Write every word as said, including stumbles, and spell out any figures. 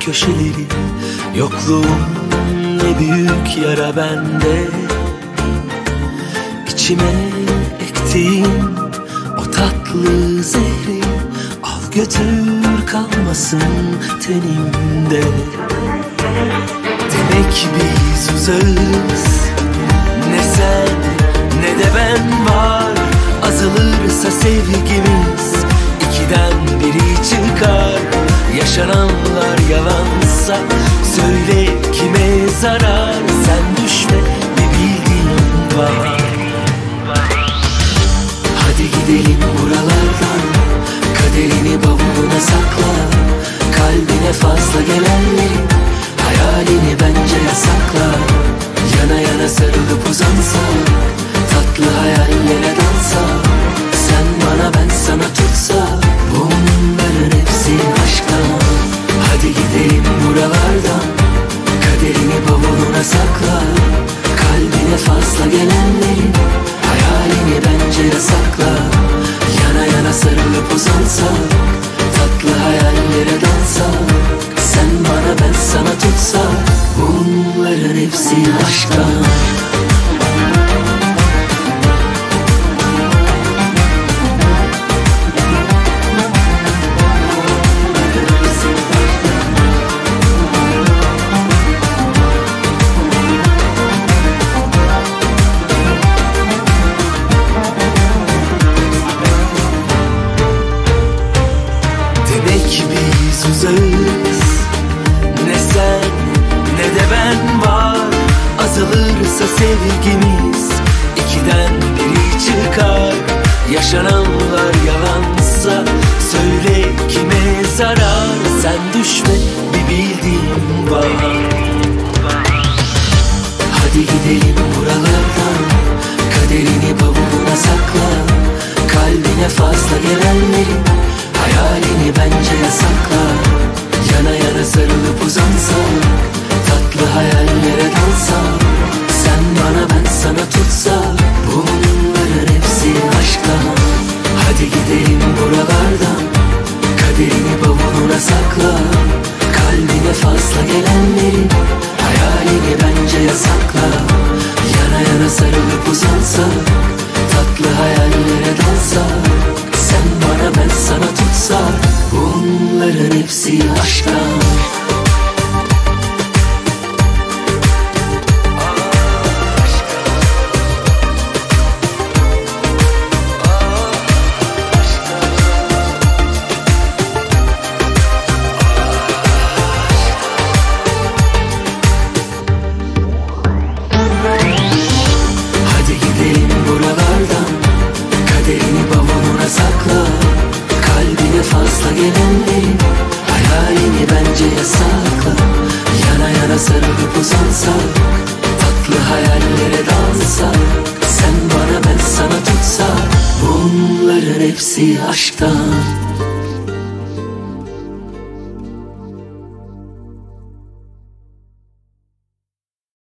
köşeleri. Yokluğun ne büyük yara bende. İçime ektiğin o tatlı zehri al götür, kalmasın tenimde. Demek biz uzağız, ne sen ne de ben var. Azalırsa sevgimiz ikiden biri çıkar. Yaşananlar yalansa söyle kime zarar. Sen düşme, bir bildiğin var. Hadi gidelim buralardan, kaderini bavuluna sakla. Kalbine fazla gelenlerin hayalini bence yasakla. Yana yana sarılıp uzansak, tatlı hayallere dalsak. Sen bana ben sana tutsak, bunların hepsi aşktan. Hadi gidelim buralardan, kaderini bavuluna sakla. Kalbine fazla gelenlerin hayalini bence yasakla. Yana yana sarılıp uzansak, tatlı hayallere dalsak. Sen bana ben sana tutsak, bunların hepsi aşktan. Biz uzağız, ne sen ne de ben var. Azalırsa sevgimiz ikiden biri çıkar. Yaşananlar yalansa söyle kime zarar. Sen düşme, bir bildiğin var. Hadi gidelim buralardan, kaderini bavuluna sakla. Kalbine fazla gelenlerin hayalini bence yasakla. Yana yana sarılıp uzansak, tatlı hayallere dalsak. Sen bana ben sana tutsak, bunların hepsi aşktan. Hadi gidelim buralardan, kaderini bavuluna sakla. Kalbine fazla gelenlerin hayalini bence yasakla. Yana yana sarılıp uzansak, tatlı hayallere dalsak. Sen bana ben sana tutsak, bunların hepsi aşktan. Hadi gidelim buralardan, kaderini bavuluna sakla. Kalbine fazla gelenlerin hayalini bence yasakla. Yana yana sarılıp uzansak, tatlı hayallere dalsak. Sen bana ben sana tutsak, bunların hepsi aşktan.